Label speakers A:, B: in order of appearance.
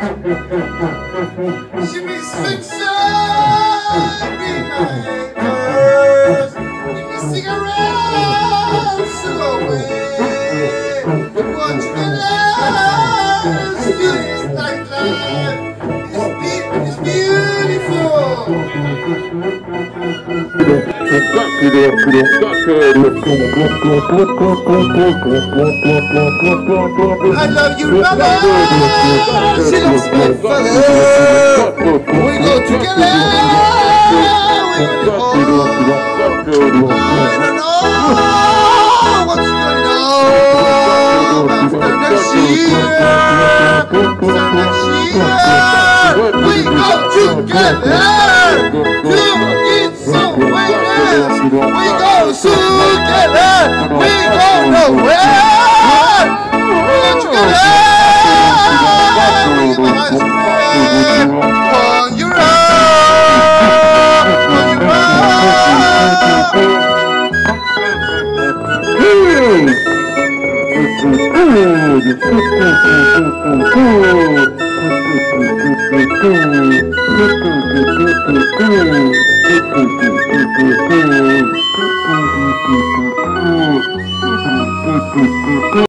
A: She be fixing me nightmares. Give me cigarettes to go away. What you can love is this nightlife. It's beautiful. I love you, mother. She loves my father. We go together. We go home. I don't know what's going on. After next year, we go together to eat some wings. We go together. We go nowhere. We go together. We go on your own. On your own.